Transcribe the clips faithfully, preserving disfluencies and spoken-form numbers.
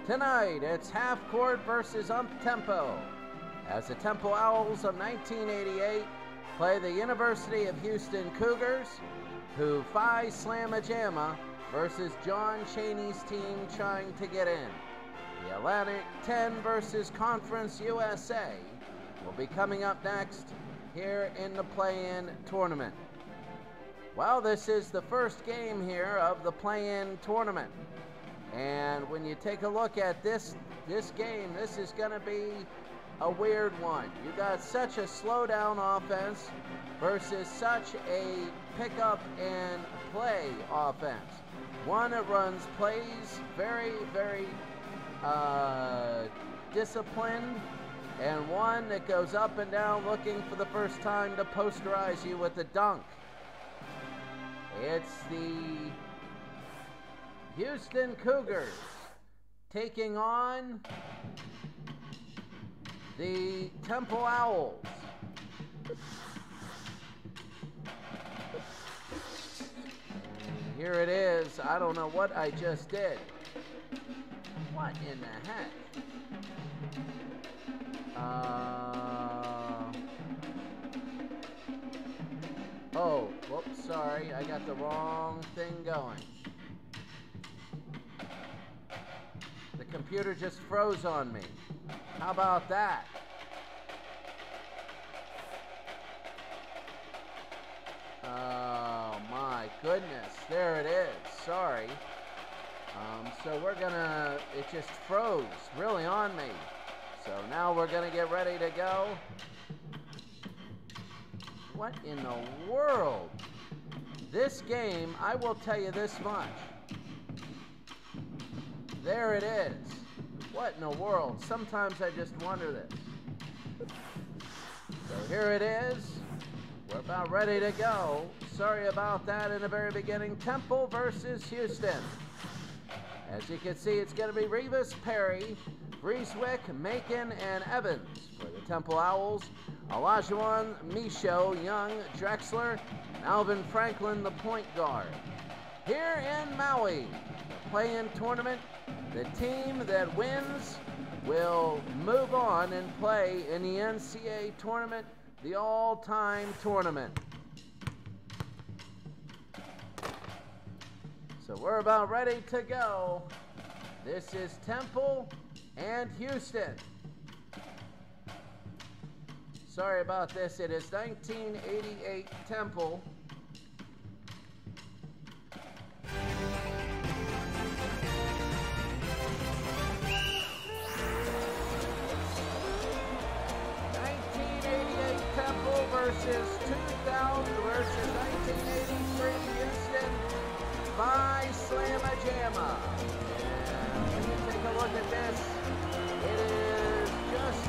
Tonight, it's half court versus ump tempo, as the Temple Owls of nineteen eighty-eight play the University of Houston Cougars, who Phi Slamma Jamma versus John Chaney's team trying to get in. The Atlantic ten versus Conference U S A will be coming up next here in the play-in tournament. Well, this is the first game here of the play-in tournament. And when you take a look at this this game, this is going to be a weird one. You got such a slow down offense versus such a pick up and play offense. One that runs plays very, very uh, disciplined, and one that goes up and down looking for the first time to posterize you with a dunk. It's the Houston Cougars taking on the Temple Owls. And here it is. I don't know what I just did. What in the heck? Uh, oh, whoops, sorry. I got the wrong thing going. The computer just froze on me. How about that? Oh my goodness, there it is, sorry. Um, so we're gonna, it just froze really on me. So now we're gonna get ready to go. What in the world? This game, I will tell you this much. There it is. What in the world? Sometimes I just wonder this. So here it is. We're about ready to go. Sorry about that in the very beginning. Temple versus Houston. As you can see, it's going to be Revis, Perry, Breeswick, Macon, and Evans for the Temple Owls. Olajuwon, Michaud, Young, Drexler, and Alvin Franklin, the point guard. Here in Maui, the play-in tournament, the team that wins will move on and play in the N C A A tournament, the all-time tournament. So we're about ready to go. This is Temple and Houston. Sorry about this. It is nineteen eighty-eight Temple. Versus two thousand versus nineteen eighty-three Houston Phi Slamma Jamma. And when you take a look at this, it is just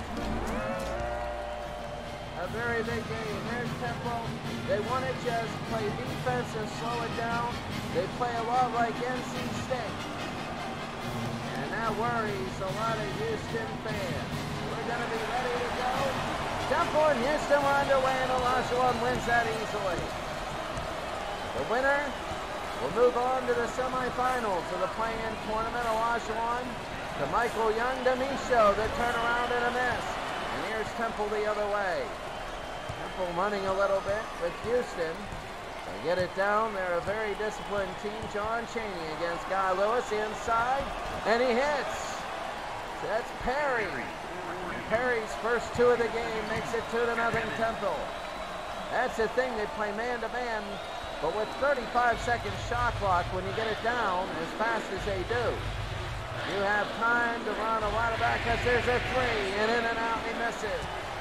a very big game. There's Temple. They want to just play defense and slow it down. They play a lot like N C State. And that worries a lot of Houston fans. We're going to be ready to go. Temple and Houston were underway, and Olajuwon wins that easily. The winner will move on to the semifinals of the play-in tournament. Olajuwon to Michael Young to Michaud, the turnaround and a miss. And here's Temple the other way. Temple running a little bit with Houston. They get it down. They're a very disciplined team. John Chaney against Guy Lewis inside, and he hits. That's Perry. Perry's first two of the game makes it two to nothing Temple. That's the thing, they play man-to-man, but with thirty-five second shot clock, when you get it down as fast as they do, you have time to run a lot of back as there's a three, and in and out, he misses.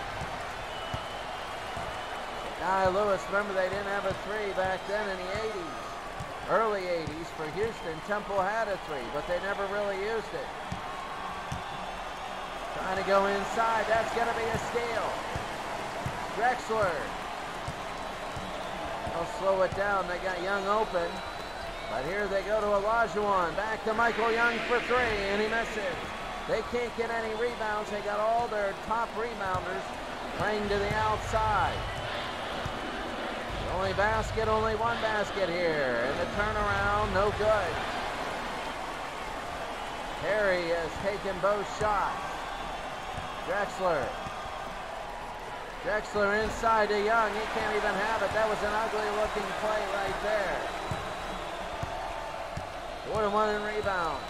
Guy Lewis, remember they didn't have a three back then in the eighties. Early eighties for Houston, Temple had a three, but they never really used it. Trying to go inside, that's going to be a steal. Drexler. They'll slow it down, they got Young open. But here they go to Olajuwon, back to Michael Young for three, and he misses. They can't get any rebounds, they got all their top rebounders playing to the outside. The only basket, only one basket here, and the turnaround, no good. Perry has taken both shots. Drexler. Drexler inside to Young. He can't even have it. That was an ugly looking play right there. Four to one in rebounds.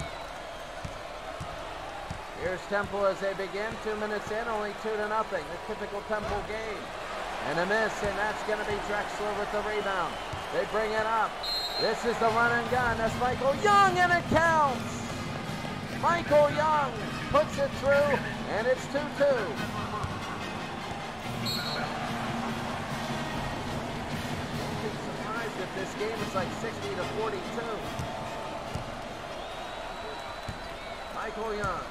Here's Temple as they begin. Two minutes in, only two to nothing. The typical Temple game. And a miss, and that's going to be Drexler with the rebound. They bring it up. This is the run and gun. That's Michael Young, and it counts. Michael Young puts it through, and it's two two. Surprised if this game is like sixty to forty-two. Michael Young.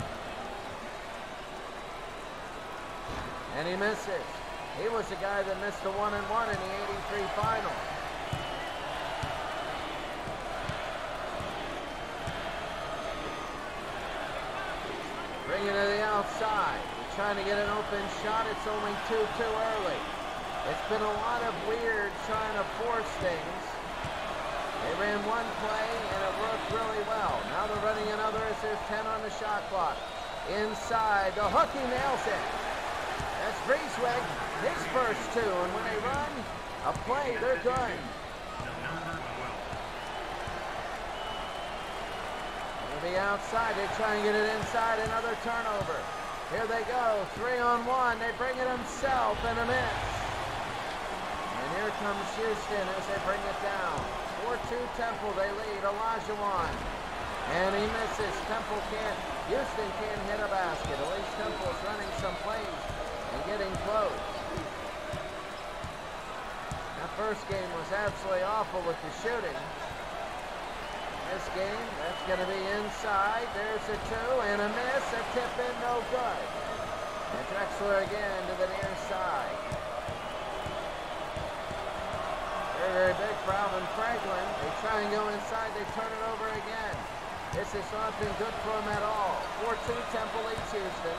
And he misses. He was the guy that missed the one and one in the eighty-three final. Bring it to the outside. They're trying to get an open shot. It's only two too early. It's been a lot of weird trying to force things. They ran one play and it worked really well. Now they're running another as there's ten on the shot clock. Inside, the hook, he nails it. That's Vreeswijk, his first two, and when they run a play, they're good. It'll be outside, they try and get it inside, another turnover. Here they go, three on one, they bring it himself, and a miss. And here comes Houston as they bring it down. four two Temple, they lead, Olajuwon. And he misses, Temple can't, Houston can't hit a basket. At least Temple's running some plays and getting close. That first game was absolutely awful with the shooting. This game, that's going to be inside. There's a two and a miss, a tip in, no good. And Drexler again to the near side. Very, very big for Alvin Franklin. They try and go inside, they turn it over again. This has not been good for him at all. four two Temple leads Houston.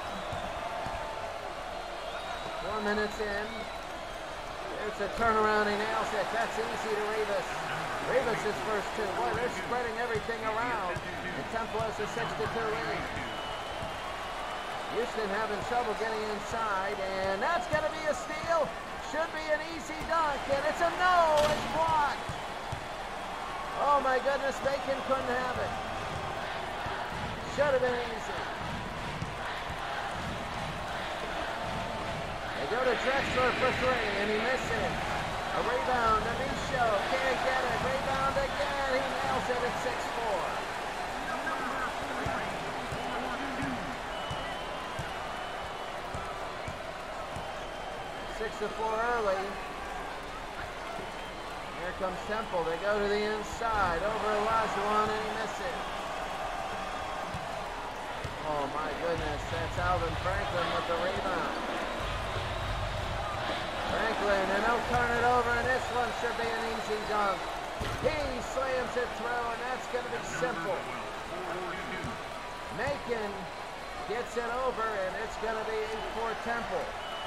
Four minutes in. There's a turnaround, he nails it. That's easy to Rivas. Rivas' first two. Boy, they're spreading everything around. And Temple has a six to two lead. Houston having trouble getting inside, and that's going to be a steal. Should be an easy dunk, and it's a no. It's blocked. Oh my goodness, Bacon couldn't have it. Should have been easy. They go to Drexler for three, and he misses. A rebound to Micho, can't get it. Rebound again, he nails it at six four. six to four early. Here comes Temple. They go to the inside. Over Olajuwon, and he misses. Oh my goodness, that's Alvin Franklin with the rebound. Franklin, and he'll turn it over, and this one should be an easy dunk. He slams it through, and that's going to be simple. Macon gets it over, and it's going to be eight four Temple.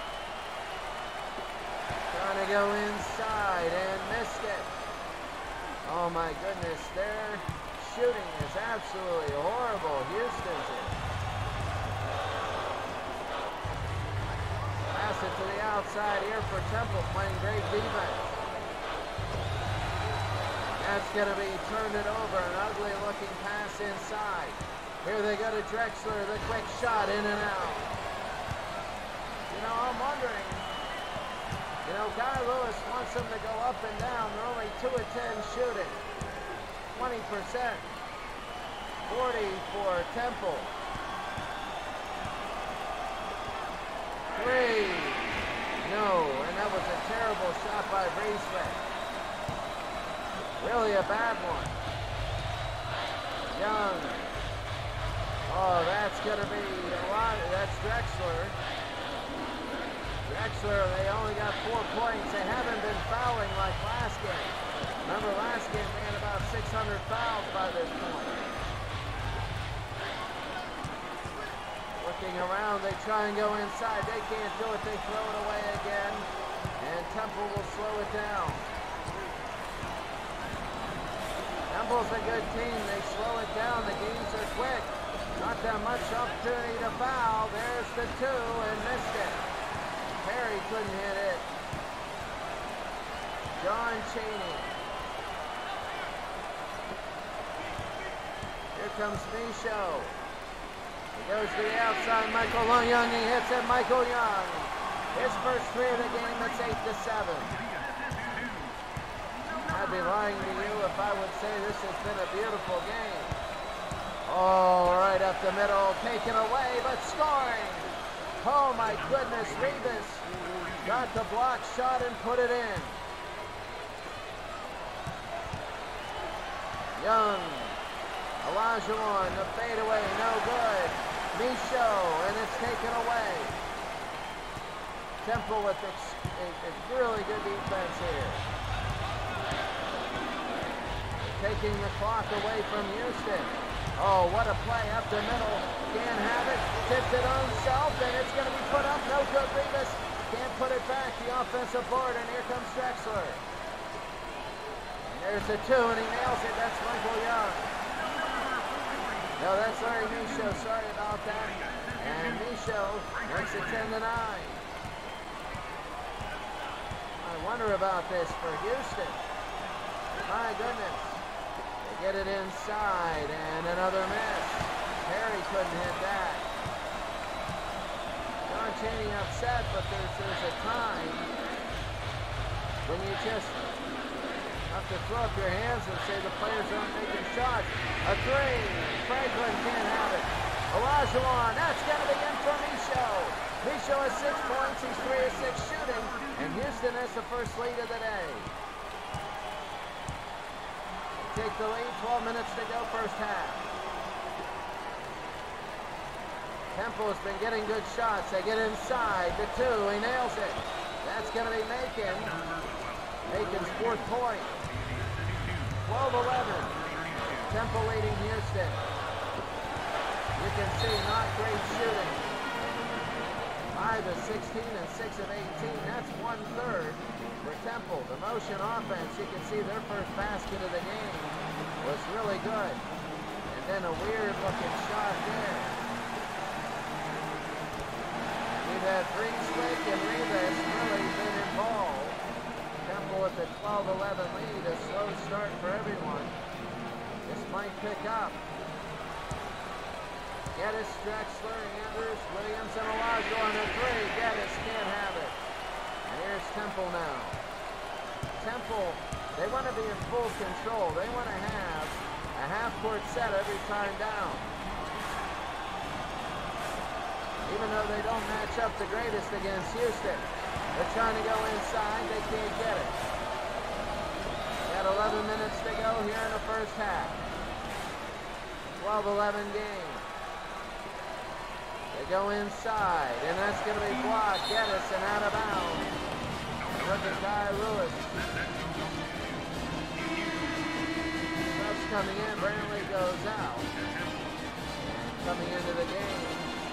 Trying to go inside and missed it. Oh my goodness, their shooting is absolutely horrible. Houston's is. Pass it to the outside here for Temple, playing great defense. That's going to be turned it over, an ugly looking pass inside. Here they go to Drexler, the quick shot in and out. You know, I'm wondering, you know, Guy Lewis wants them to go up and down. They're only two of ten shooting. twenty percent. forty for Temple. Three. No, and that was a terrible shot by Vreeswijk. Really a bad one. Young. Oh, that's going to be a lot. That's Drexler. Drexler, they only got four points. They haven't been fouling like last game. Remember, last game they had about six hundred fouls by this point. Looking around, they try and go inside. They can't do it. They throw it away again. And Temple will slow it down. Now Temple's a good team. They slow it down. The games are quick. Not that much opportunity to foul. There's the two and missed it. Perry couldn't hit it. John Chaney. Here comes Michaud. He goes to the outside. Michael Young. He hits it. Michael Young. His first three of the game. It's eight to seven. I'd be lying to you if I would say this has been a beautiful game. Oh, right up the middle, taken away, but scoring. Oh my goodness, Rivas got the block shot and put it in. Young, Olajuwon, the fadeaway, no good. Michaud, and it's taken away. Temple with a, a really good defense here. Taking the clock away from Houston. Oh, what a play up the middle. Can't have it. Tips it on himself, and it's going to be put up. No good, Rivas. Can't put it back. The offensive board, and here comes Drexler. And there's the two, and he nails it. That's Michael Young. No, that's Larry Michaud. Sorry about that. And Michaud makes it ten to nine. I wonder about this for Houston. My goodness. They get it inside, and another miss. Perry couldn't hit that. John Chaney upset, but there's, there's a time when you just have to throw up your hands and say the players aren't making shots. A three. Franklin can't have it. Olajuwon, that's going to be in for Michaud. Michaud has six points. He's three of six shooting, and Houston has the first lead of the day. Take the lead, twelve minutes to go, first half. Temple has been getting good shots. They get inside, the two, he nails it. That's going to be Macon. Macon's fourth point. twelve eleven. Temple leading Houston. You can see not great shooting. five of sixteen and six of eighteen. That's one third. For Temple, the motion offense, you can see their first basket of the game was really good. And then a weird looking shot there. We've had Freeswick and Rivas really been involved. Temple with a twelve eleven lead, a slow start for everyone. This might pick up. Geddes, Drexler, Andrews, Williams, and Olajuwon on a three. Geddes can't have it. And here's Temple now. Temple, they want to be in full control. They want to have a half-court set every time down. Even though they don't match up the greatest against Houston. They're trying to go inside. They can't get it. Got eleven minutes to go here in the first half. twelve eleven game. They go inside, and that's going to be blocked. Geddes and out of bounds. Look at Guy Lewis. Subs coming in. Brantley goes out. And coming into the game.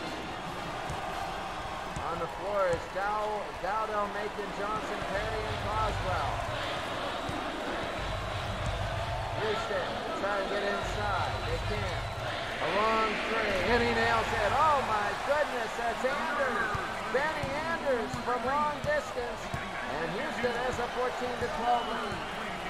On the floor is Dow, Dowdell, Macon, Johnson, Perry, and Coswell. Houston trying to get inside. They can't. A long three, and he nails it. Oh my goodness, that's Anders. Benny Anders from long distance. And Houston has a fourteen to twelve lead.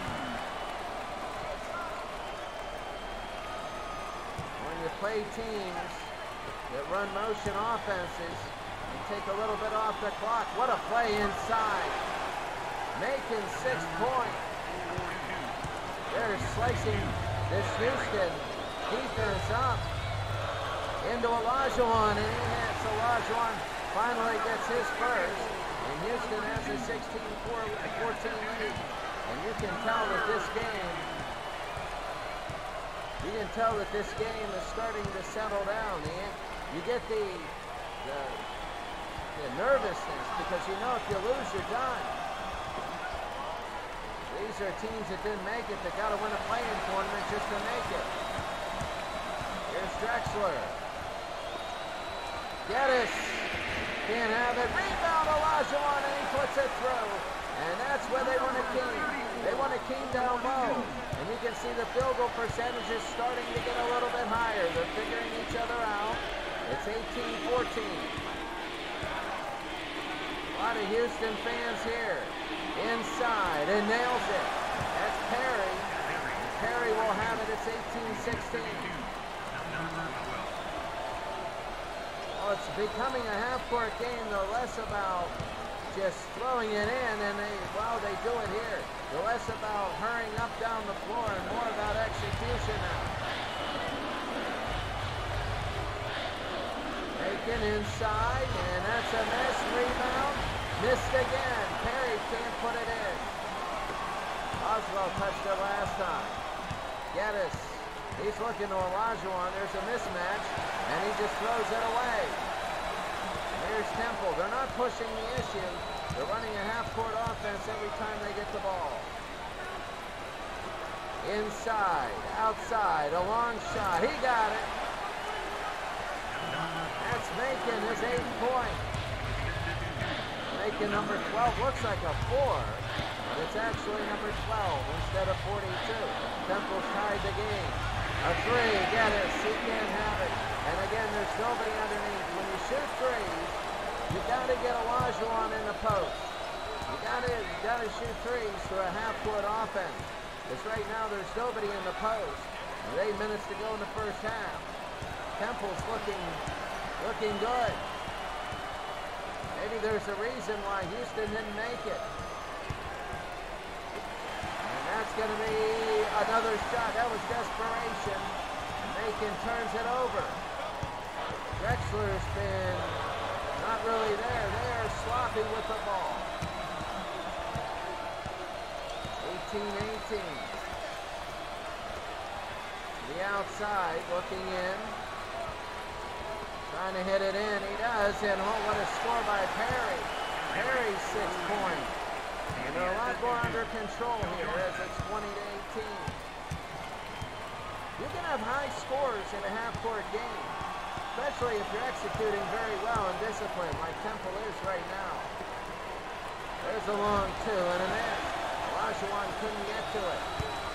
When you play teams that run motion offenses, you take a little bit off the clock. What a play inside. Macon sixth point. They're slicing this Houston defense up into Olajuwon, and he hits. Olajuwon finally gets his first, and Houston has a sixteen fourteen lead. And you can tell that this game, you can tell that this game is starting to settle down. You get the, the, the nervousness because you know if you lose, you're done. These are teams that didn't make it that got to win a play-in tournament just to make it. Here's Drexler. Geddes can't have it. Rebound Olajuwon, and he puts it through. And that's where they want a king. They want a king down low. And you can see the field goal percentage is starting to get a little bit higher. They're figuring each other out. It's eighteen fourteen. A lot of Houston fans here. Inside and nails it. That's Perry. Perry will have it. It's eighteen sixteen. Well, it's becoming a half-court game, though, less about just throwing it in, and they, well, they do it here. The less about hurrying up down the floor and more about execution now. Taken inside, and that's a miss. Rebound. Missed again. Perry can't put it in. Oswald touched it last time. Geddes. He's looking to Olajuwon. There's a mismatch, and he just throws it away. Here's Temple. They're not pushing the issue. They're running a half-court offense every time they get the ball. Inside, outside, a long shot. He got it. That's Macon, his eighth point. Macon, number twelve, looks like a four, but it's actually number twelve instead of forty-two. Temple's tied the game. A three, Geddes. He can't have it. And again, there's nobody underneath. When you shoot threes, you got to get Olajuwon in the post. You got to you got to shoot threes for a half-court offense. Because right now there's nobody in the post. With eight minutes to go in the first half. Temple's looking looking good. Maybe there's a reason why Houston didn't make it. And that's going to be another shot. That was desperation. Macon turns it over. Drexler's been not really there. They are sloppy with the ball. eighteen eighteen. The outside, looking in. Trying to hit it in. He does, and oh, what a score by Perry. Perry's six points. And they're a lot more under control here as it's twenty to eighteen. You can have high scores in a half-court game, especially if you're executing very well and disciplined like Temple is right now. There's a long two and a miss. Olajuwon couldn't get to it.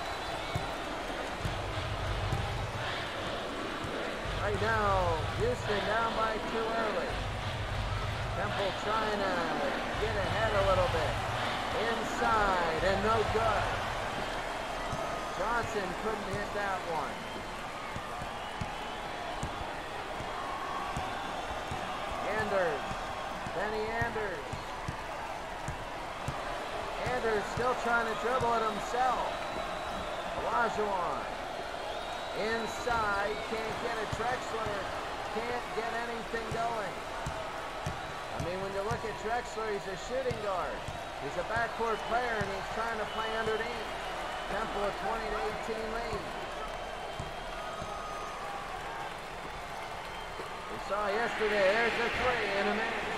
Right now, Houston down by two early. Temple trying to get ahead a little bit. Inside and no good. Johnson couldn't hit that one. Anders. Benny Anders. Anders still trying to dribble it himself. Olajuwon. Inside. Can't get it. Drexler can't get anything going. I mean, when you look at Drexler, he's a shooting guard. He's a backcourt player, and he's trying to play underneath. Temple a twenty to eighteen lead. We saw yesterday, there's a three and a miss.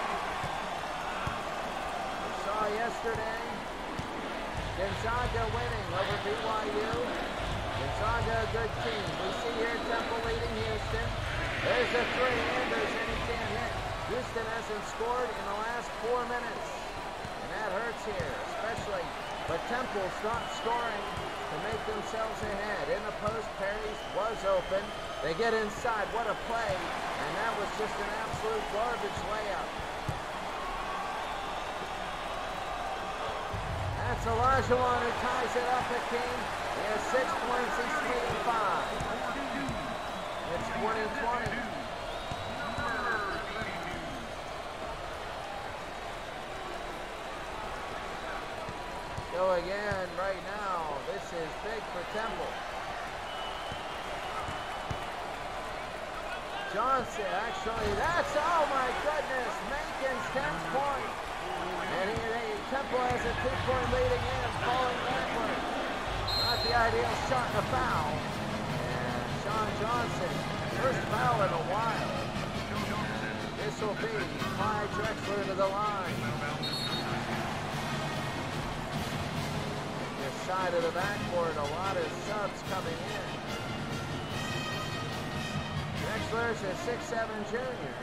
We saw yesterday, Gonzaga winning over B Y U. Gonzaga, a good team. We see here Temple leading Houston. There's a three, Anders, and he can't hit. Houston hasn't scored in the last four minutes. And that hurts here, especially. But Temple's not scoring to make themselves ahead. In the post, Perry's was open. They get inside. What a play. And that was just an absolute garbage layup. That's Olajuwon who ties it up at King. He has six points. He's leading five. It's twenty twenty. So again, right now, this is big for Temple. Johnson, actually, that's, oh my goodness, Macon's tenth point. And he, they, Temple has a two-point lead again, falling backward. Not the ideal shot and a foul. And Sean Johnson, first foul in a while. This will be Clyde Drexler to the line. Side of the backboard, a lot of subs coming in. Drexler's a six seven junior.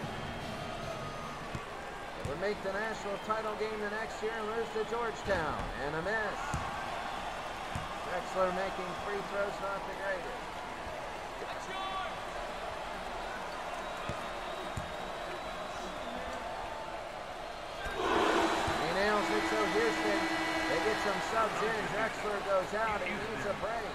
Would make the national title game the next year and lose to Georgetown. And a miss. Drexler making free throws not the greatest. He nails it, so Houston, they get some subs in. Drexler goes out. He needs a break.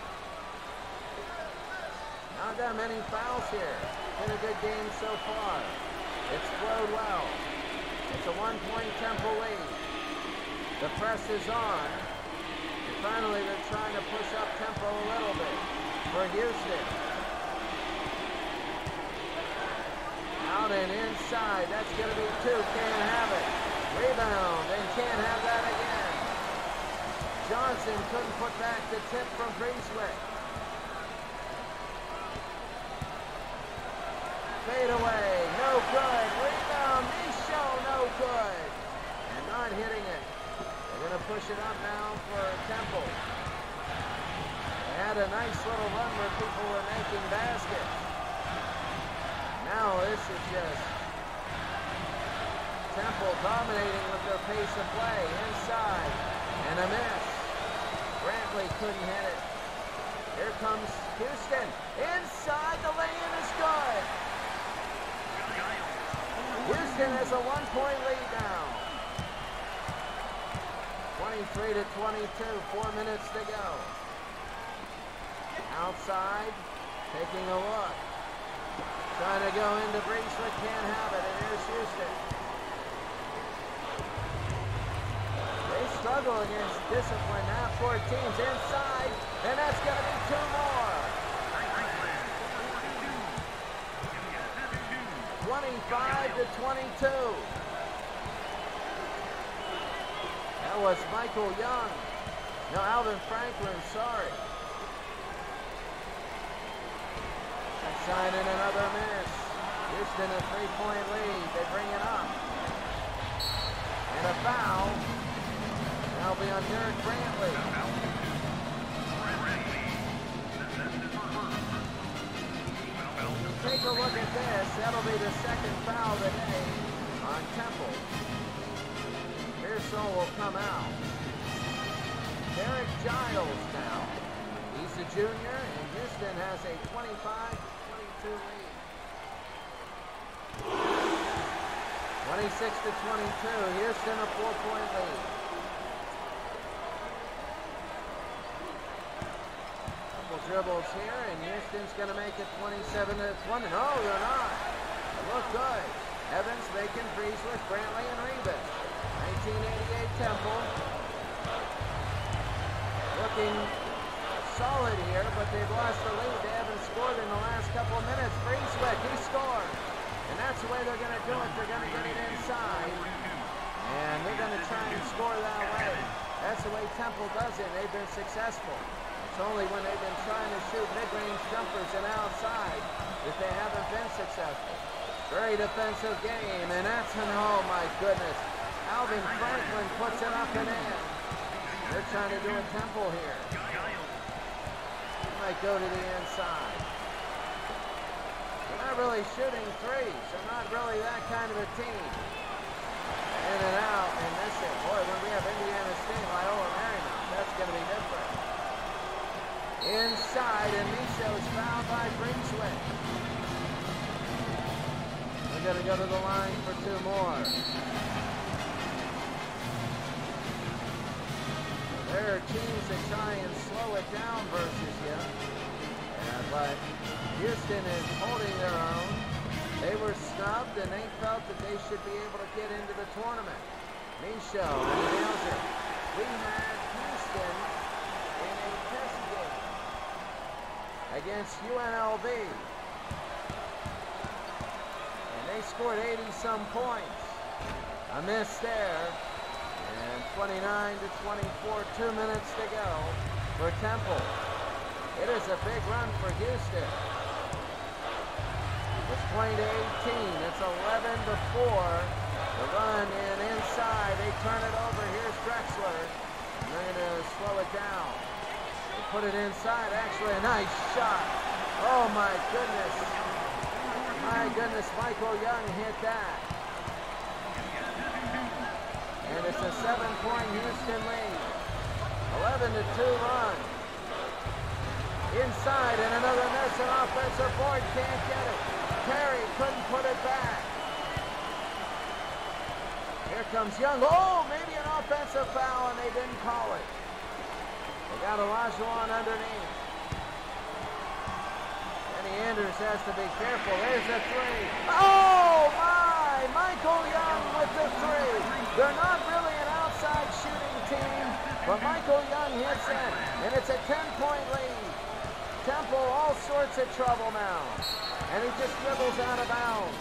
Not that many fouls here. Been a good game so far. It's flowed well. It's a one-point Temple lead. The press is on. And finally, they're trying to push up tempo a little bit for Houston. Out and inside. That's going to be two. Can't have it. Rebound, and can't have that again. Johnson couldn't put back the tip from Breeswick. Fade away, no good. Rebound, Michaud, no good. And not hitting it. They're going to push it up now for Temple. They had a nice little run where people were making baskets. Now this is just Temple dominating with their pace of play. Inside, and a miss. Brantley couldn't hit it. Here comes Houston. Inside, the lay-in is good. Houston has a one-point lead now. twenty-three to twenty-two, four minutes to go. Outside, taking a look. Trying to go into Breeswick, can't have it, and here's Houston. They struggle against discipline now. Four teams inside, and that's going to be two more. twenty-five to twenty-two. That was Michael Young. No, Alvin Franklin, sorry. Signing another miss. Houston a three-point lead. They bring it up. And a foul. That'll be on Derek Brantley. Take a look at this. That'll be the second foul of the day on Temple. Pearsall will come out. Derek Giles now. He's a junior, and Houston has a twenty-five to twenty-two lead. twenty-six to twenty-two. Houston a four-point lead. Couple dribbles here, and Houston's going to make it twenty-seven to twenty. No, they're not. They look good. Evans, Bacon, Breeswick, Brantley, and Rebus. nineteen eighty-eight Temple. Looking solid here, but they've lost the lead. They haven't scored in the last couple of minutes. Breeswick, he scored. And that's the way they're going to do it. They're going to get it inside. And they're going to try and score that way. That's the way Temple does it. They've been successful. It's only when they've been trying to shoot mid-range jumpers and outside that they haven't been successful. Very defensive game, and that's an, oh my goodness. Alvin Franklin puts it up and in. They're trying to do a Temple here. Might go to the inside. They're not really shooting threes. They're not really that kind of a team. In and out, and miss it. Boy, when we have Indiana State, Loyola Marymount, that's going to be different. Inside, and Michaud's fouled by Breeswick. They're going to go to the line for two more. There are teams that try and slow it down versus you. Yeah, but Houston is holding their own. They were snubbed, and they felt that they should be able to get into the tournament. Michaud, and he nails it. We had Houston in a test game against U N L V. And they scored eighty some points. A miss there. And twenty-nine to twenty-four, two minutes to go for Temple. It is a big run for Houston. It's twenty to eighteen. It's eleven to four. The run and inside. They turn it over. Here's Drexler. And they're going to slow it down. They put it inside. Actually, a nice shot. Oh my goodness. My goodness, Michael Young hit that. And it's a seven-point Houston lead. eleven to two run. Inside, and another miss, an offensive board, can't get it. Perry couldn't put it back. Here comes Young. Oh, maybe an offensive foul, and they didn't call it. They got Olajuwon underneath. Kenny Andrews has to be careful. There's a three. Oh, my! Michael Young with the three. They're not really an outside shooting team, but Michael Young hits it, and it's a ten-point lead. Temple all sorts of trouble now, and he just dribbles out of bounds.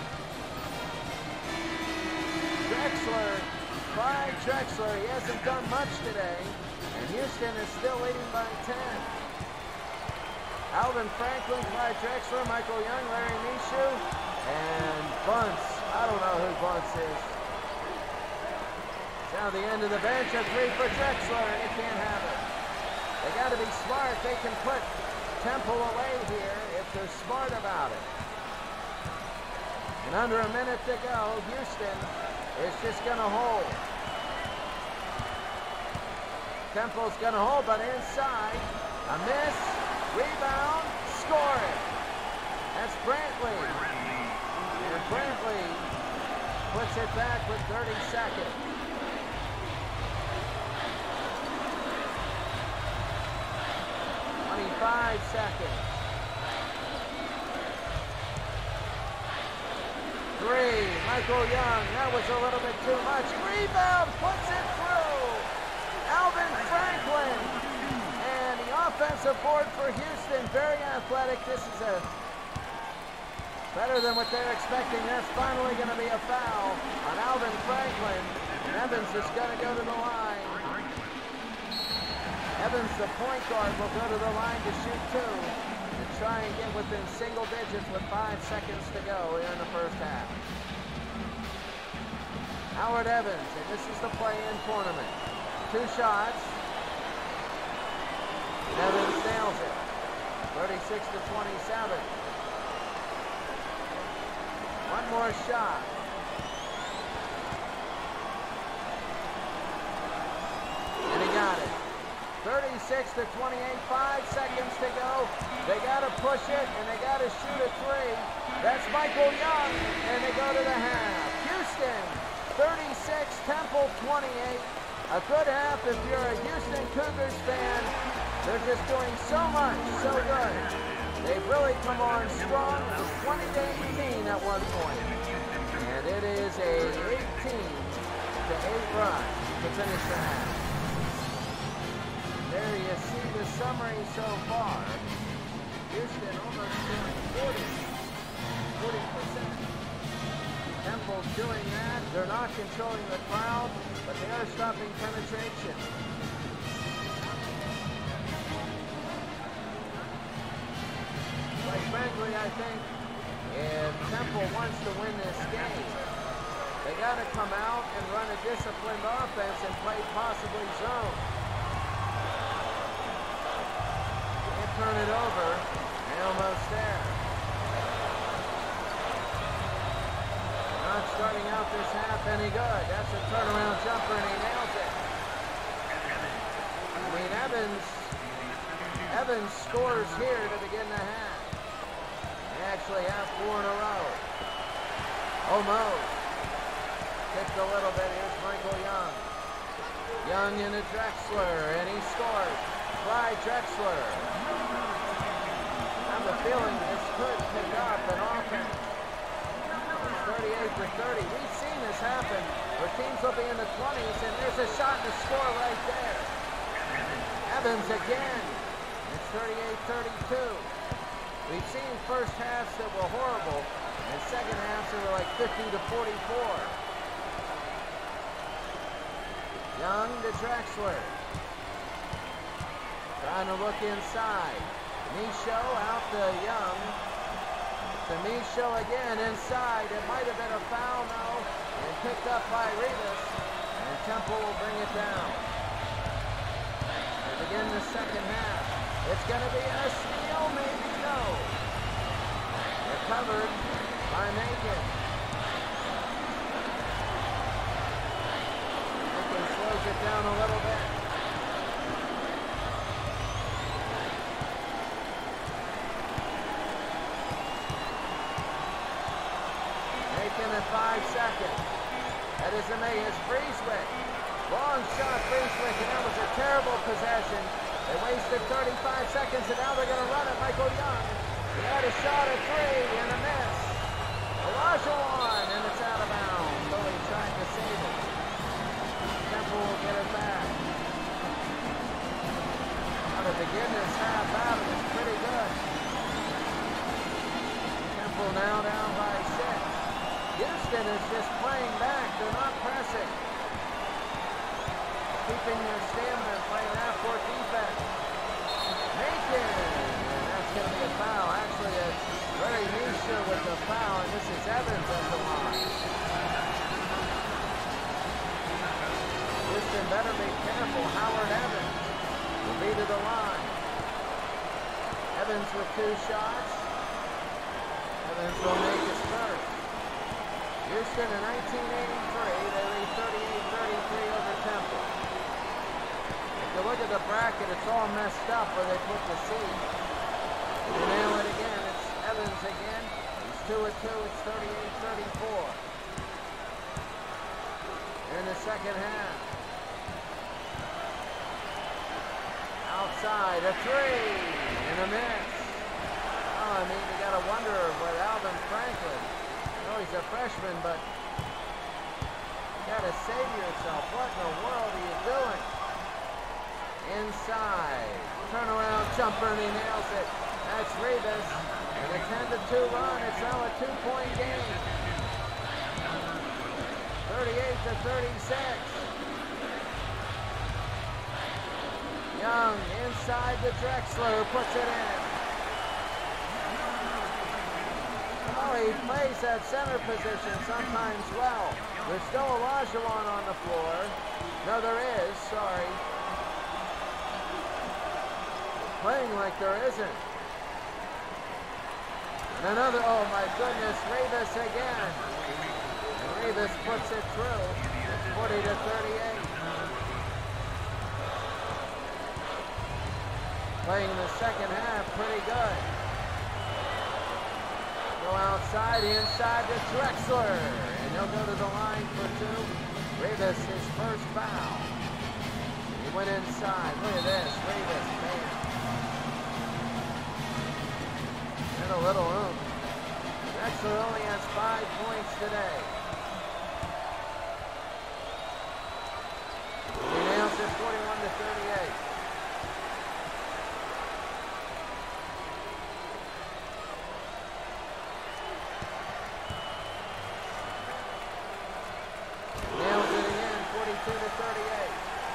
Drexler, Clyde Drexler, he hasn't done much today, and Houston is still leading by ten. Alvin Franklin, Clyde Drexler, Michael Young, Larry Minshew, and Bunce. I don't know who Bunce is. It's now the end of the bench, a three for Drexler, and he can't have it. They got to be smart. They can put Temple away here if they're smart about it. And under a minute to go, Houston is just going to hold. Temple's going to hold, but inside, a miss, rebound, score it. That's Brantley. And Brantley puts it back with thirty seconds. twenty-five seconds. Three, Michael Young, that was a little bit too much. Rebound, puts it through. Alvin Franklin. And the offensive board for Houston, very athletic. This is a better than what they're expecting. There's finally going to be a foul on Alvin Franklin. And Evans is going to go to the line. Evans, the point guard, will go to the line to shoot two and try and get within single digits with five seconds to go here in the first half. Howard Evans, and this is the play-in tournament. Two shots. Evans nails it. thirty-six to twenty-seven. One more shot. And he got it. thirty-six to twenty-eight, five seconds to go. They got to push it, and they got to shoot a three. That's Michael Young, and they go to the half. Houston, thirty-six, Temple, twenty-eight. A good half if you're a Houston Cougars fan. They're just doing so much, so good. They've really come on strong. It was twenty to eighteen at one point. And it is a eighteen to eight run to finish the half. There you see the summary so far. Houston almost doing forty, forty percent. Temple's doing that. They're not controlling the crowd, but they are stopping penetration. Quite frankly, I think if Temple wants to win this game, they got to come out and run a disciplined offense and play possibly zone. Turn it over, and almost there. Not starting out this half any good. That's a turnaround jumper, and he nails it. I mean, Evans, Evans scores here to begin the half. They actually have four in a row. Almost. Kicked a little bit. Here's Michael Young. Young into Drexler, and he scores. Clyde Drexler. I have a feeling this could pick up an offense. It's thirty-eight to thirty. We've seen this happen where teams will be in the twenties, and there's a shot to score right there. Evans again. It's thirty-eight thirty-two. We've seen first halves that were horrible, and second halves that were like fifty to forty-four. Young to Drexler. Trying to look inside. Minshew out to Young. To Minshew again inside. It might have been a foul, no. And picked up by Rivas. And Temple will bring it down. And begin the second half. It's going to be a steal, maybe no. Recovered by Macon. Macon slows it down a little bit. second and five seconds. That is Emmaus Breeswick. Long shot, Breeswick, and that was a terrible possession. They wasted thirty-five seconds, and now they're going to run it. Michael Young, he had a shot at three and a miss. Olajuwon, and it's out of bounds. So he tried to save it. Temple will get it back. How to begin this half out, it was pretty good. Temple now down by six. Houston is just playing back. They're not pressing. Keeping their stamina and playing half-court defense. Macon, and that's going to be a foul. Actually, it's Larry Misha with the foul, and this is Evans at the line. Houston better be careful. Howard Evans will be to the line. Evans with two shots. Evans will make his first. Houston in nineteen eighty-three, they lead thirty-eight thirty-three over Temple. If you look at the bracket, it's all messed up where they put the seed. If you nail it again, it's Evans again. He's two at two, it's thirty-eight thirty-four. In the second half. Outside, a three, and a miss. Oh, I mean, you gotta wonder with Alvin Franklin. I know he's a freshman, but you gotta save yourself. What in the world are you doing? Inside, turnaround jumper, and he nails it. That's Rivas, and a ten to two run. It's now a two-point game. thirty-eight to thirty-six. Young inside to Drexler, puts it in. Oh, he plays that center position sometimes well. There's no Olajuwon on the floor. No, there is, sorry. Playing like there isn't. And another, oh my goodness, Rivas again. And Rivas puts it through. It's forty to thirty-eight. Playing the second half pretty good. Go outside, inside to Drexler. And he'll go to the line for two. Rivas, his first foul. He went inside. Look at this, Rivas, man. And a little oomph. Drexler only has five points today. He nails it forty-one to thirty-eight. Nails it again, forty-two to thirty-eight.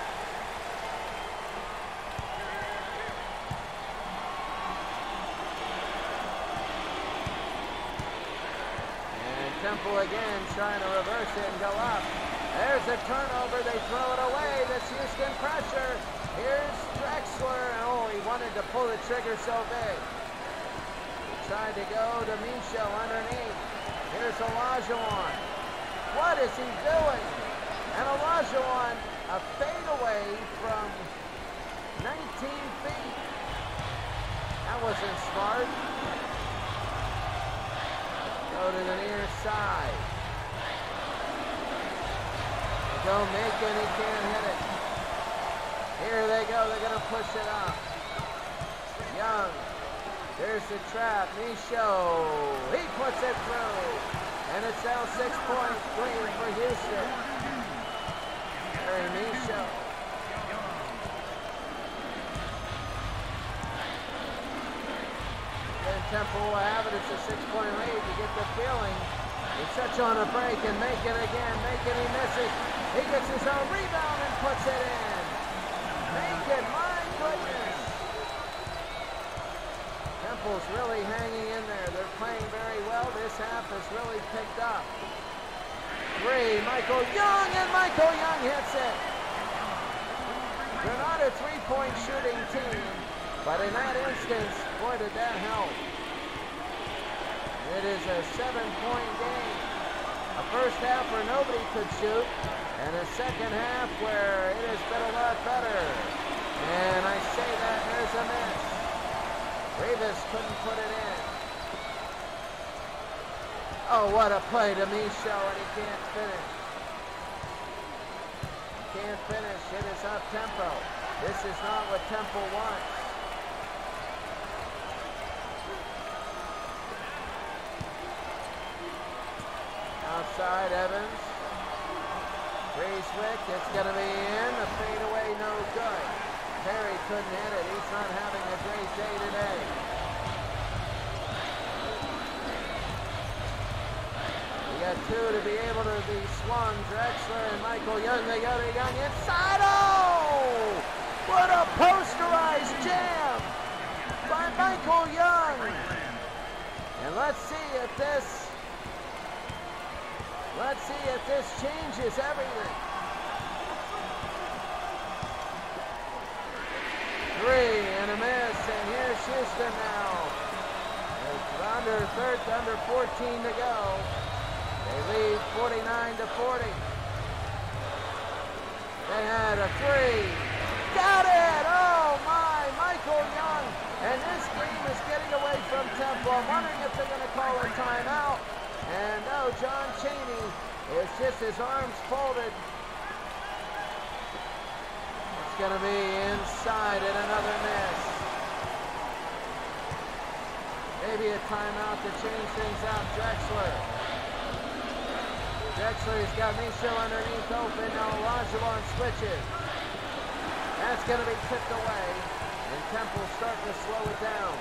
Temple again trying to reverse it and go up. There's a turnover. They throw it away. That's Houston pressure. Here's Drexler. Oh, he wanted to pull the trigger so big. He tried to go to Micho underneath. Here's Olajuwon. What is he doing? And Olajuwon, a fadeaway from nineteen feet. That wasn't smart. Go to the near side. They go Macon, he can't hit it. Here they go, they're going to push it up. Young, there's the trap, Micho, he puts it through. And it's now six points lead for Houston. Larry Micho. Temple will have it. It's a six-point lead. You get the feeling. They touch on a break and make it again. Make it, he misses. He gets his own rebound and puts it in. Make it, my goodness. Temple's really hanging in there. They're playing very well. This half has really picked up. Three, Michael Young, and Michael Young hits it. They're not a three-point shooting team, but in that instance, boy, did that help. It is a seven-point game. A first half where nobody could shoot, and a second half where it has been a lot better. And I say that there's a miss. Rivas couldn't put it in. Oh, what a play to Michaud, and he can't finish. Can't finish. It is up tempo. This is not what Temple wants. Outside, Evans. Breeswick, it's going to be in. The fadeaway, no good. Perry couldn't hit it. He's not having a great day today. We got two to be able to be swung. Drexler and Michael Young. They go to Young inside. Oh! What a posterized jam by Michael Young. And let's see if this, let's see if this changes everything. Three and a miss, and here's Houston now. It's under third, under fourteen to go. They lead forty-nine to forty. They had a three. Got it! Oh my, Michael Young. And this game is getting away from Temple. I'm wondering if they're going to call a timeout. And no, John Chaney is just his arms folded. It's going to be inside and another miss. Maybe a timeout to change things out. Drexler. Drexler's got Michaud underneath open. Now Olajuwon switches. That's going to be tipped away. And Temple's starting to slow it down.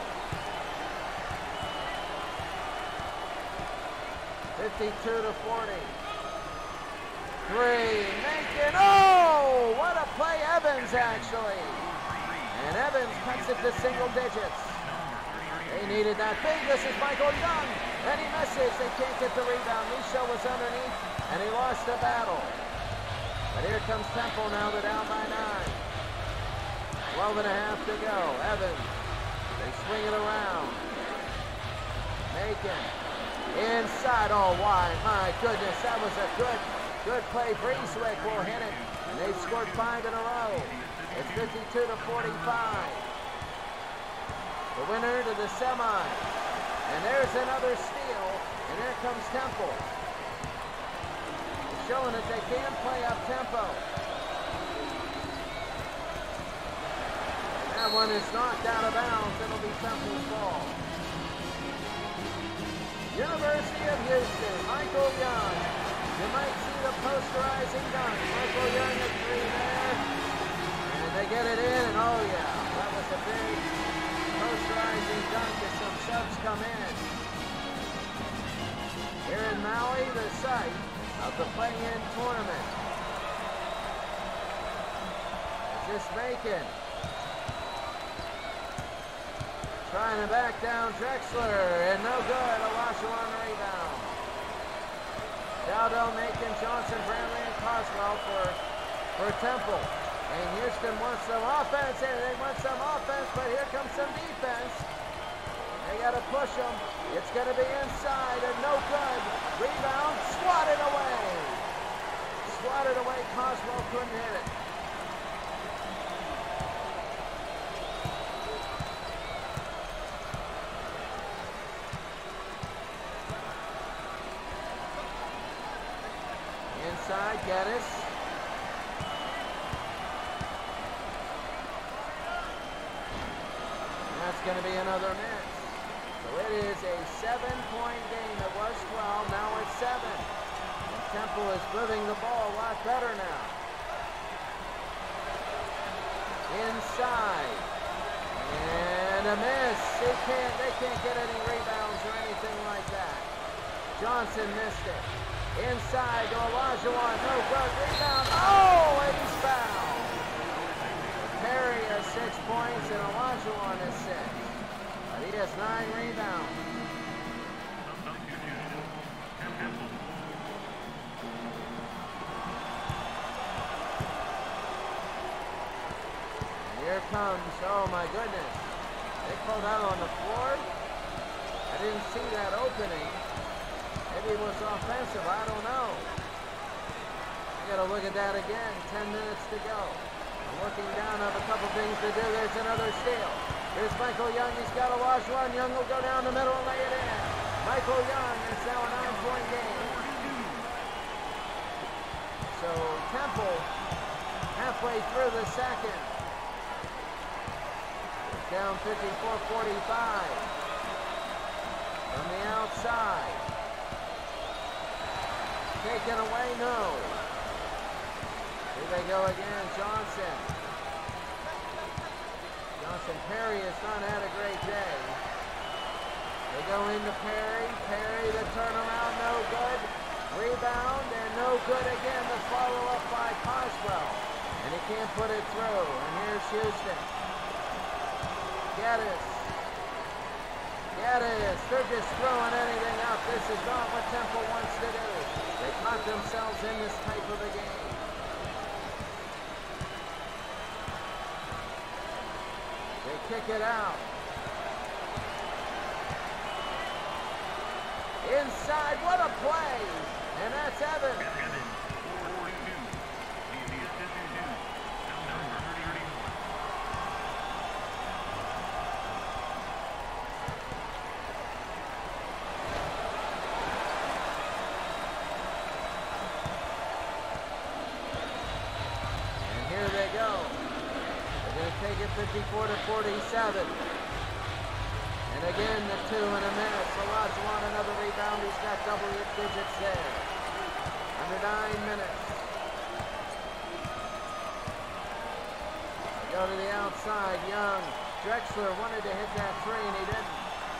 fifty-two to forty. Three, making, oh, what a play, Evans actually. And Evans cuts it to single digits. They needed that big. This is Michael Young, and he misses. They can't get the rebound. Michaud was underneath, and he lost the battle. But here comes Temple now. They're down by nine. twelve and a half to go. Evans, they swing it around. Macon, inside, oh, wide, my goodness, that was a good, good play. Breeswick will hit it, and they've scored five in a row. It's fifty-two to forty-five. The winner to the semi. And there's another steal, and here comes Temple. They're showing that they can play up tempo. That one is knocked out of bounds. It'll be Temple's ball. University of Houston, Michael Young. You might see the posterizing dunk. Michael Young at three there. And they get it in, and oh yeah, that was a big posterizing dunk as some subs come in. Here in Maui, the site of the play-in tournament. Is this Macon? Trying to back down Drexler, and no good. Olajuwon rebound. Dowdell, Macon, Johnson, Brantley, and Coswell for, for Temple. And Houston wants some offense, and they want some offense, but here comes some defense. They got to push them. It's going to be inside, and no good. Rebound, swatted away. Swatted away. Coswell couldn't hit it. Inside, Geddes. That's going to be another miss. So it is a seven-point game. It was twelve, now it's seven. And Temple is moving the ball a lot better now. Inside. And a miss. They can't, they can't get any rebounds or anything like that. Johnson missed it. Inside to Olajuwon, no good, rebound, oh, and he's fouled. Perry has six points and Olajuwon has six. But he has nine rebounds. And here comes, oh my goodness. They pulled out on the floor. I didn't see that opening. Maybe it was offensive, I don't know. I gotta look at that again, ten minutes to go. I'm looking down, I have a couple things to do. There's another steal. Here's Michael Young, he's got Olajuwon. Young will go down the middle and lay it in. Michael Young. It's now a nine-point game. So Temple halfway through the second. Down fifty-four forty-five. From the outside. Taken away, no. Here they go again, Johnson. Johnson, Perry has not had a great day. They go into Perry. Perry, the turnaround, no good. Rebound, and no good again. The follow-up by Coswell. And he can't put it through. And here's Houston. Gaddis. Gaddis. They're just throwing anything up. This is not what Temple wants to do. They caught themselves in this type of a game. They kick it out. Inside, what a play! And that's Evans. And here they go. They're going to take it fifty-four to forty-seven. And again, the two and a miss. Olajuwon, another rebound. He's got double digits there. Under nine minutes. Go to the outside. Young. Drexler wanted to hit that three, and he didn't.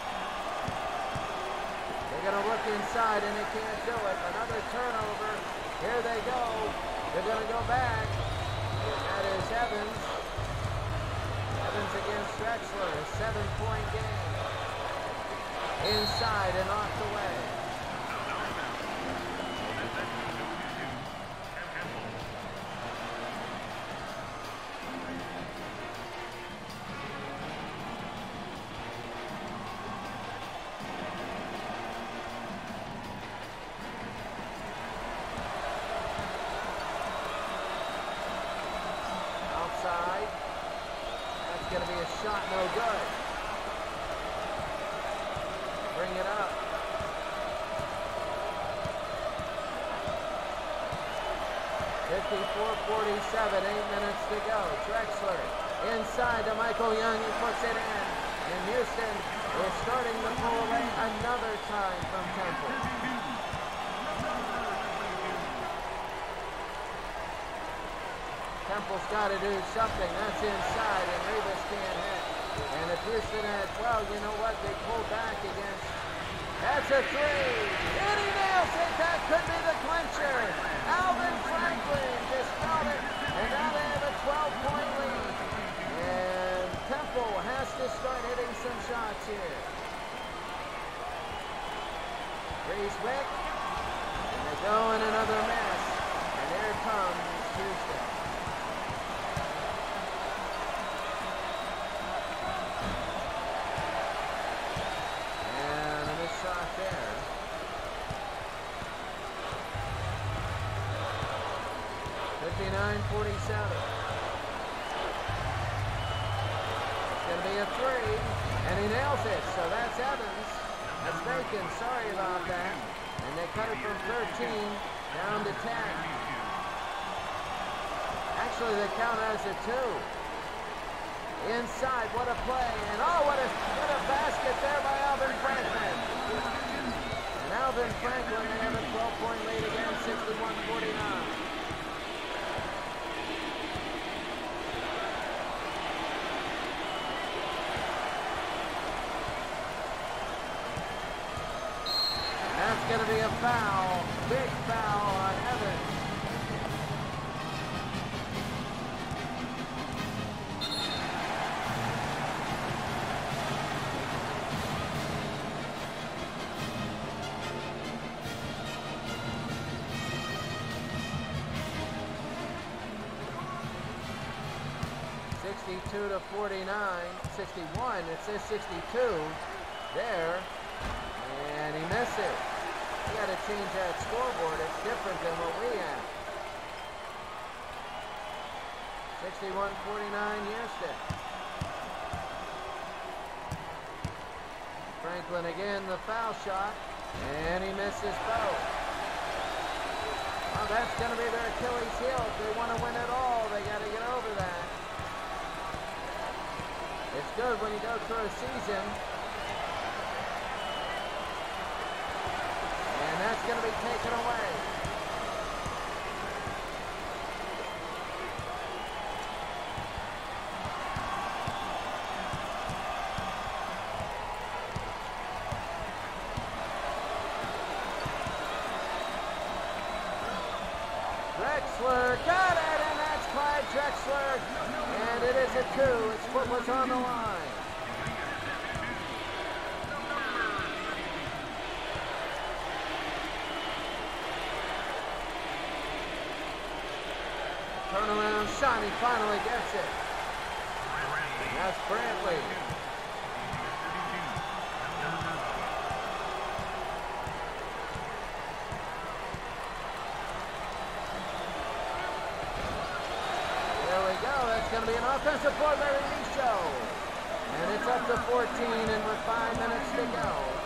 They're going to look inside, and they can't do it. Another turnover. Here they go. They're going to go back. That is Evans. Evans against Drexler. A seven-point game. Inside and off the way. Outside. That's going to be a shot, no good. Bring it up. fifty-four forty-seven, eight minutes to go. Drexler inside to Michael Young. He puts it in. And Houston is starting to pull away another time from Temple. Temple's got to do something. That's inside, and Rivas can't hit. And if Houston had, well, you know what? They pulled back against. That's a three. And he nails it. That could be the clincher. Alvin Franklin just got it. And now they have a twelve-point lead. And Temple has to start hitting some shots here. Rees-Wick. And they go in another miss. And there comes Houston. Shot there. fifty-nine forty-seven. It's going to be a three, and he nails it. So that's Evans. That's Bacon. Sorry about that. And they cut it from thirteen down to ten. Actually, they count as a two. Inside, what a play, and oh, what a, what a basket there by Alvin Franklin. And Alvin Franklin, they have a twelve-point lead again, sixty-one forty-nine. And that's going to be a foul, big foul on Evans. sixty-two to forty-nine, sixty-one, it says sixty-two there, and he missed it. We got to change that scoreboard, it's different than what we have. sixty-one forty-nine Houston. Franklin again, the foul shot, and he misses both. Well, that's going to be their Achilles heel. If they want to win it all, they got to get over that. It's good when you go through a season. And that's going to be taken away. Drexler got it, and that's Clyde Drexler, and it is a two. His foot was on the line. Turnaround shot, he finally gets it. And that's Brantley. Going to be an offensive for Larry Michaud. And it's up to fourteen and with five minutes to go.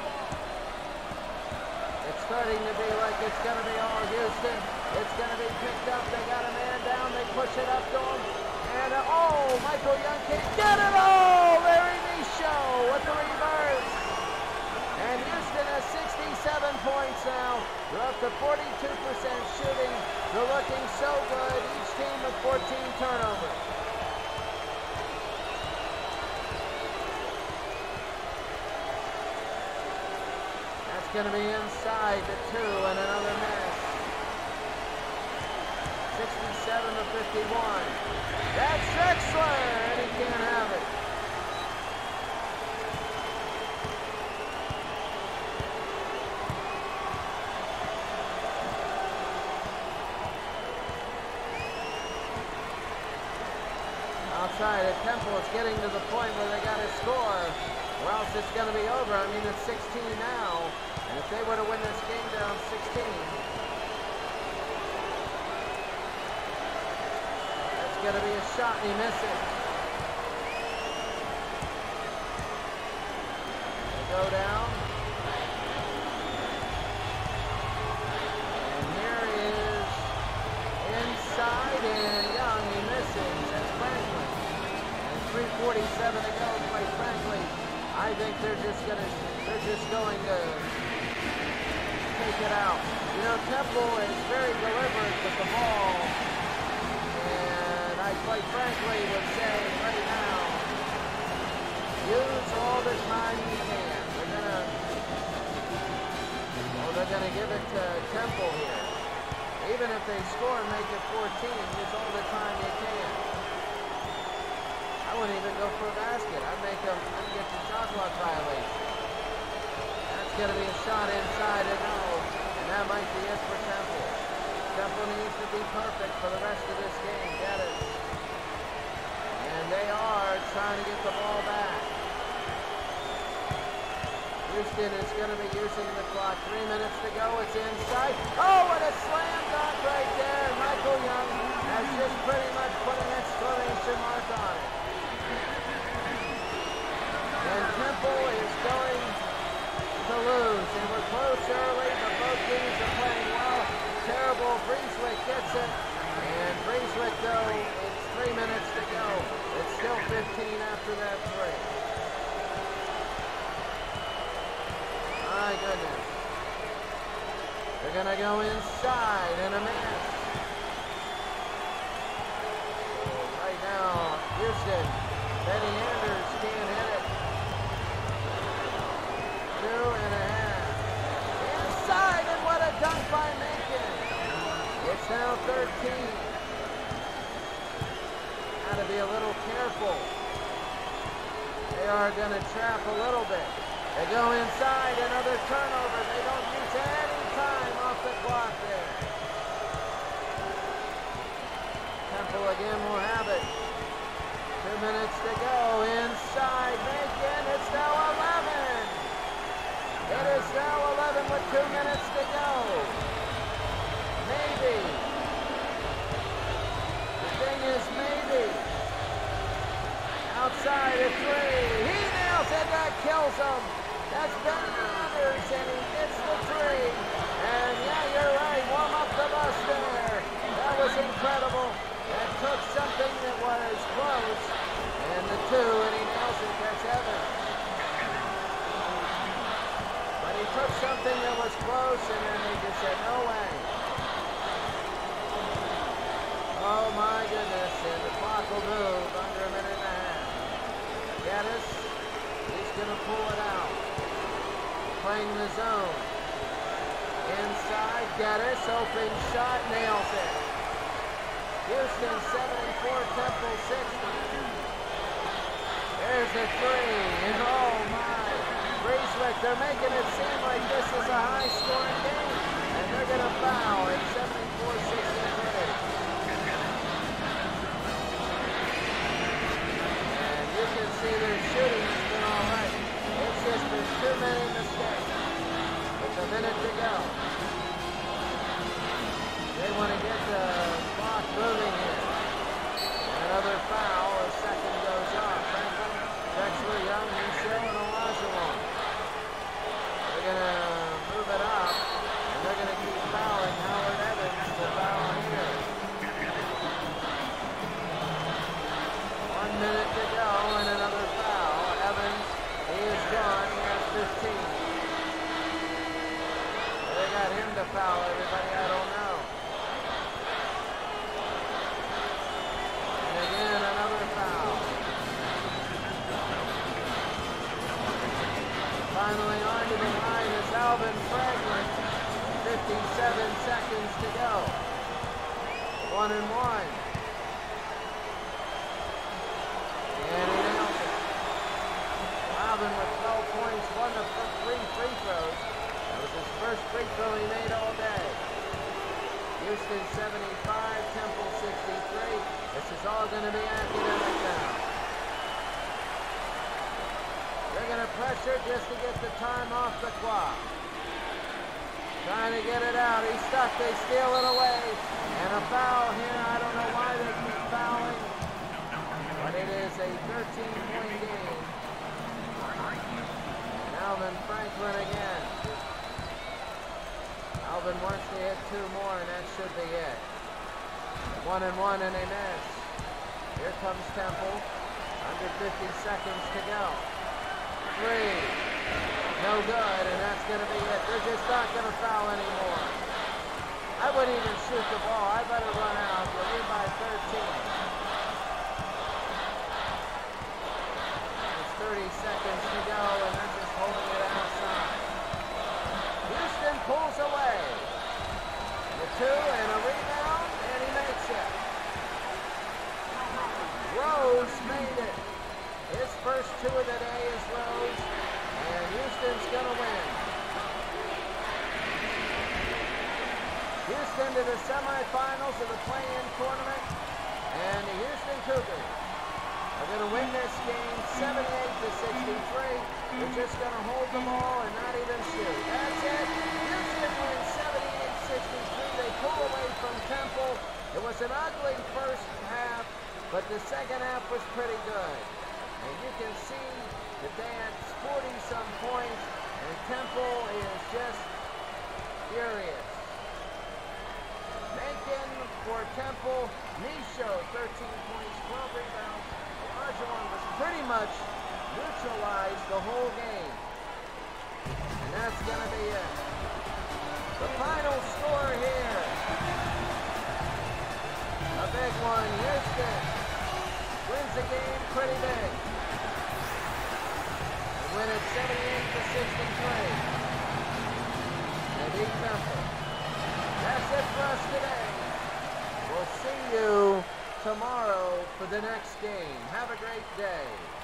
It's starting to be like it's going to be all Houston. It's going to be picked up. They got a man down. They push it up to him. And uh, oh, Michael Young can't get it all. Larry Michaud with the reverse. And Houston has sixty-seven points now. They're up to forty-two percent shooting. They're looking so good. Each team with fourteen turnovers. Going to be inside the two and another miss. sixty-seven to fifty-one. That's Drexler, and he can't have it. Outside, at Temple is getting to the point where they got to score, or else it's going to be over. I mean, it's sixteen now. And if they were to win this game down sixteen, that's going to be a shot, and he misses. They go down. And here is inside, and Young, he misses. That's Franklin. And three forty-seven to go, quite frankly. I think they're just going to, they're just going to take it out. You know, Temple is very deliberate with the ball, and I quite frankly would say right now, use all the time you can. They're gonna, well, they're gonna give it to Temple here. Even if they score and make it fourteen, use all the time you can. I wouldn't even go for a basket. I'd make them, I'd get the shot clock violation. That's going to be a shot inside and no. And that might be it for Temple. Temple needs to be perfect for the rest of this game. Get it. And they are trying to get the ball back. Houston is going to be using the clock. Three minutes to go. It's inside. Oh, what a slam dunk right there. Michael Young has just pretty much put an exclamation mark on it. And Temple is going to lose. And we're close early, but both teams are playing well. Terrible. Breeswick gets it. And Breeswick, though, it's three minutes to go. It's still fifteen after that three. My goodness. They're going to go inside and a miss. So right now, Houston, Benny Anders can't hit it. Two and a half. Inside, and what a dunk by Macon. It's now thirteen. Got to be a little careful. They are going to trap a little bit. They go inside, another turnover. They don't use any time off the clock there. Temple again will have it. Two minutes to go. Inside, Macon. It's now eleven. It is now eleven with two minutes to go. Maybe. The thing is maybe. Outside at three. He nails it. That kills him. That's Ben Rogers, and he gets the three. And yeah, you're right, warm up the bus there. That was incredible. That took something that was close, and the two, and he nails it. That's Evans. But he took something that was close, and then they just said, no way. Oh my goodness, and the clock will move under a minute and a half. Geddes, he's going to pull it out. Playing the zone. Inside, Geddes, open shot, nails it. Houston seventy-four, Temple sixty. There's a three, and oh my. Breeswick, they're making it seem like this is a high-scoring game, and they're going to foul at seventy-four sixty-three. And you can see their shooting's been all right. It's just there's too many mistakes. With a minute to go. They want to get the clock moving here. Another foul, a second goes off. Franklin, Drexler, Young, Michel, and Olajuwon. They're going to move it up, and they're going to keep fouling. Howard Evans will foul here. One minute to go, and another foul. Evans, he is gone. He has fifteen. They got him to foul everybody, I don't know. And again, another foul. Finally onto the line is Alvin Franklin. fifty-seven seconds to go. One and one. And he nails it. Alvin with twelve points, one of three free throws. That was his first free throw he made all day. Houston seventy-five, Temple sixty-three. This is all going to be academic now. They're going to pressure just to get the time off the clock. Trying to get it out. He's stuck. They steal it away. And a foul here. I don't know why they keep fouling. But it is a thirteen-point game. And Alvin Franklin again. Alvin wants to hit two more, and that should be it. One and one, and they miss. Here comes Temple. Under fifty seconds to go. Three. No good, and that's going to be it. They're just not going to foul anymore. I wouldn't even shoot the ball. I better run out. We're lead by thirteen. There's thirty seconds to go, and they're just holding it outside. Houston pulls away. The two, and a rebound, and he makes it. Rose made it. His first two of the day is Rose, and Houston's going to win. Houston to the semifinals of the play-in tournament, and the Houston Cougars are going to win this game seventy-eight to sixty-three. They're just going to hold the ball and not even shoot. That's it. Houston wins seventy-eight sixty-three. They pull away from Temple. It was an ugly first half, but the second half was pretty good. And you can see that they had forty-some points, and Temple is just furious. Macon for Temple. Nisho, thirteen points, twelve rebounds. Olajuwon was pretty much neutralized the whole game. And that's going to be it. The final score here. A big one. Houston wins the game pretty big. They win it seventy-eight to sixty-three. They beat Temple. That's it for us today. We'll see you tomorrow for the next game. Have a great day.